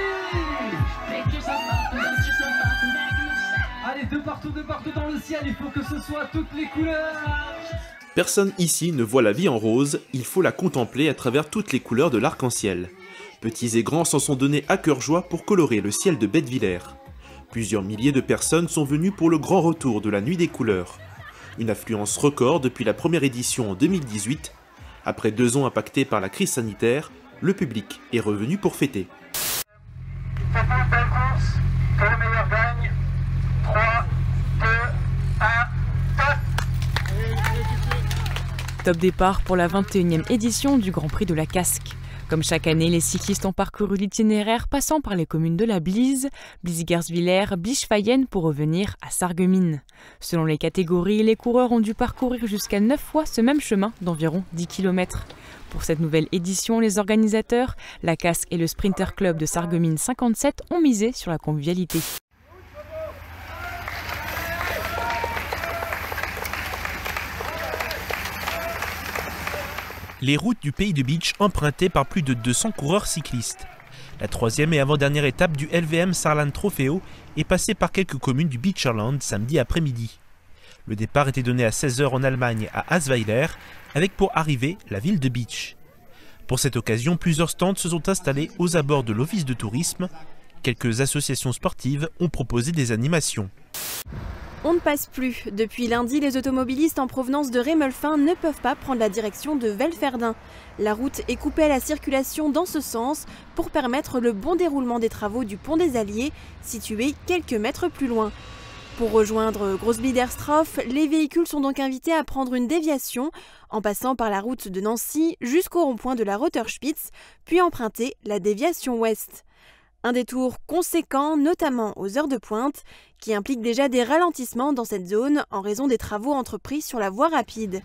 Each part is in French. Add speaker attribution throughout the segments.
Speaker 1: Allez, de partout dans le ciel, il faut que ce soit toutes les couleurs.
Speaker 2: Personne ici ne voit la vie en rose, il faut la contempler à travers toutes les couleurs de l'arc-en-ciel. Petits et grands s'en sont donnés à cœur joie pour colorer le ciel de Bettwiller. Plusieurs milliers de personnes sont venues pour le grand retour de la Nuit des couleurs. Une affluence record depuis la première édition en 2018. Après 2 ans impactés par la crise sanitaire, le public est revenu pour fêter.
Speaker 3: C'est une belle course, que le meilleur gagne. 3, 2, 1, top!
Speaker 4: Top départ pour la 21e édition du Grand Prix de la Casque. Comme chaque année, les cyclistes ont parcouru l'itinéraire passant par les communes de la Blize, Blizy-Gerswiller, Bischefeijen pour revenir à Sarreguemines. Selon les catégories, les coureurs ont dû parcourir jusqu'à 9 fois ce même chemin d'environ 10 km. Pour cette nouvelle édition, les organisateurs, la Casque et le Sprinter Club de Sarreguemines 57 ont misé sur la convivialité.
Speaker 5: Les routes du pays de Bitche empruntées par plus de 200 coureurs cyclistes. La 3e et avant-dernière étape du LVM Saarland Trofeo est passée par quelques communes du Beacherland samedi après-midi. Le départ était donné à 16 h en Allemagne à Asweiler, avec pour arrivée la ville de Bitche. Pour cette occasion, plusieurs stands se sont installés aux abords de l'office de tourisme. Quelques associations sportives ont proposé des animations.
Speaker 6: On ne passe plus. Depuis lundi, les automobilistes en provenance de Rémelfin ne peuvent pas prendre la direction de Velferdin. La route est coupée à la circulation dans ce sens pour permettre le bon déroulement des travaux du pont des Alliés, situé quelques mètres plus loin. Pour rejoindre Grossbliederstroff, les véhicules sont donc invités à prendre une déviation en passant par la route de Nancy jusqu'au rond-point de la Rotterspitze, puis emprunter la déviation ouest. Un détour conséquent, notamment aux heures de pointe, qui implique déjà des ralentissements dans cette zone en raison des travaux entrepris sur la voie rapide.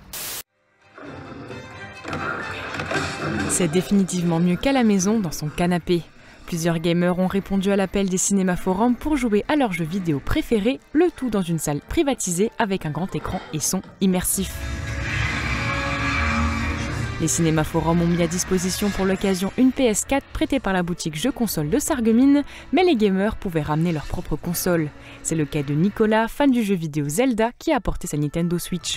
Speaker 4: C'est définitivement mieux qu'à la maison dans son canapé. Plusieurs gamers ont répondu à l'appel des cinéma-forums pour jouer à leurs jeux vidéo préférés, le tout dans une salle privatisée avec un grand écran et son immersif. Les cinéma-forums ont mis à disposition pour l'occasion une PS4 prêtée par la boutique Jeux Console de Sarreguemines, mais les gamers pouvaient ramener leur propre console. C'est le cas de Nicolas, fan du jeu vidéo Zelda, qui a apporté sa Nintendo Switch.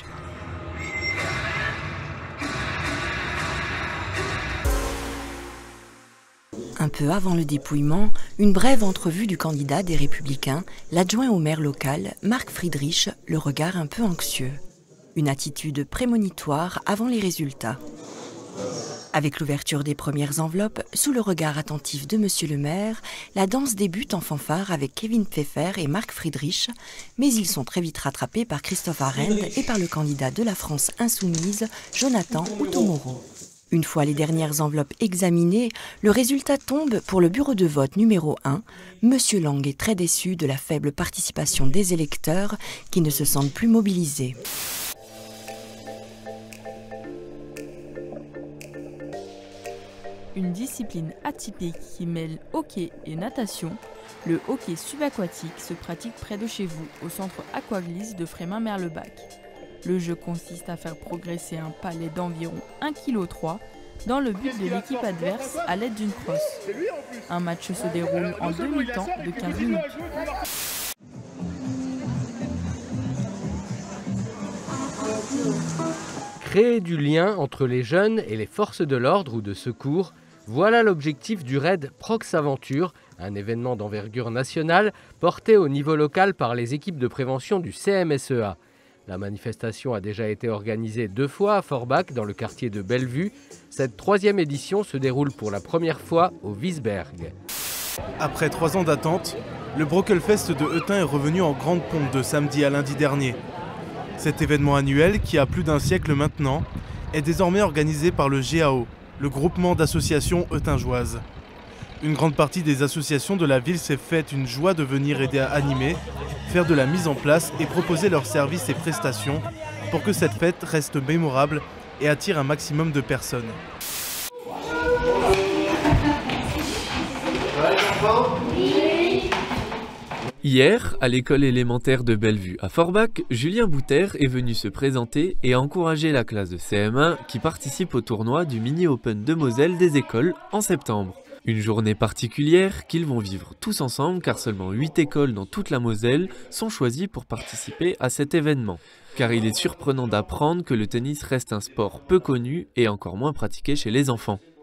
Speaker 7: Un peu avant le dépouillement, une brève entrevue du candidat des Républicains, l'adjoint au maire local, Marc Friedrich, le regard un peu anxieux. Une attitude prémonitoire avant les résultats. Avec l'ouverture des premières enveloppes, sous le regard attentif de Monsieur le maire, la danse débute en fanfare avec Kevin Pfeffer et Marc Friedrich, mais ils sont très vite rattrapés par Christophe Arend et par le candidat de la France insoumise, Jonathan Outomoro. Une fois les dernières enveloppes examinées, le résultat tombe pour le bureau de vote numéro 1. Monsieur Lang est très déçu de la faible participation des électeurs qui ne se sentent plus mobilisés.
Speaker 8: Une discipline atypique qui mêle hockey et natation, le hockey subaquatique se pratique près de chez vous, au centre Aquaglisse de Frémin-Merlebac. Le jeu consiste à faire progresser un palet d'environ 1,3 kg dans le but de l'équipe adverse à l'aide d'une crosse. Un match se déroule en demi-temps de 15 minutes.
Speaker 9: Créer du lien entre les jeunes et les forces de l'ordre ou de secours, voilà l'objectif du raid Prox Aventure, un événement d'envergure nationale porté au niveau local par les équipes de prévention du CMSEA. La manifestation a déjà été organisée 2 fois à Forbach, dans le quartier de Bellevue. Cette 3e édition se déroule pour la première fois au Wiesberg.
Speaker 10: Après 3 ans d'attente, le Brockelfest de Eutin est revenu en grande pompe de samedi à lundi dernier. Cet événement annuel, qui a plus d'1 siècle maintenant, est désormais organisé par le GAO, le groupement d'associations eutingeoises. Une grande partie des associations de la ville s'est faite une joie de venir aider à animer, faire de la mise en place et proposer leurs services et prestations pour que cette fête reste mémorable et attire un maximum de personnes.
Speaker 11: Hier, à l'école élémentaire de Bellevue à Forbach, Julien Bouter est venu se présenter et encourager la classe de CM1 qui participe au tournoi du Mini Open de Moselle des écoles en septembre. Une journée particulière qu'ils vont vivre tous ensemble car seulement 8 écoles dans toute la Moselle sont choisies pour participer à cet événement. Car il est surprenant d'apprendre que le tennis reste un sport peu connu et encore moins pratiqué chez les enfants.